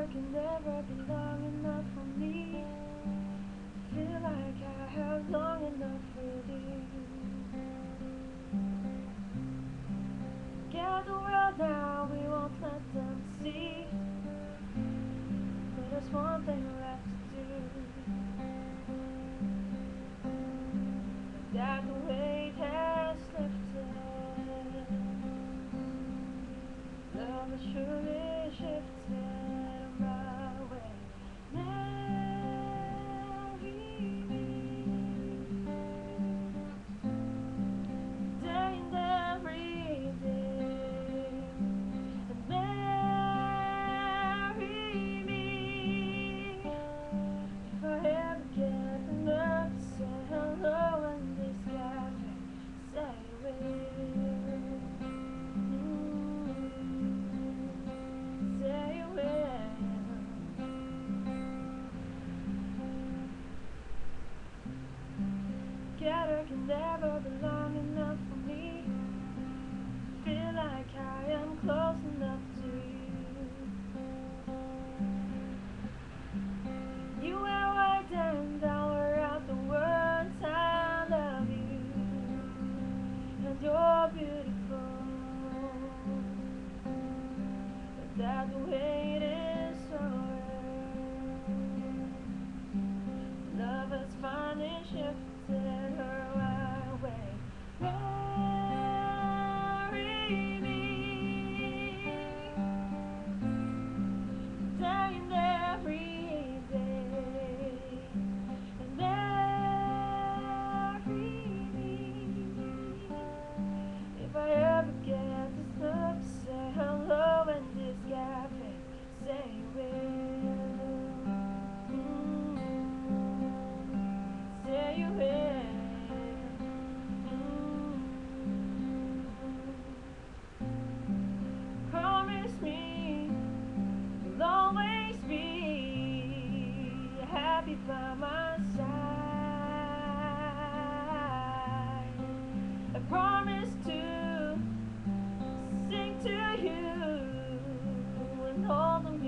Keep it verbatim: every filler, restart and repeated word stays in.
can never be long enough for me. Feel like I have long enough for you. Get the world now, we won't let them see. But there's one thing left to do. That the weight has lifted. Love has surely shifted my way. Marry me, day and every day. And marry me, if I ever get the nerve to say hello in this cafe, say it will. Say it will. Together can never be long enough for me. Feel like I am close enough to you. You were white and I were out the words I love you. And you're beautiful, but that the weight is so real. Love has finally shifted her way. Marry me, day and every day. And marry me, if I ever get this nerve to say hello in this cafe, say you will. Mm, say you will. Promise me you'll always be happy by my side. I promise to sing to you and hold them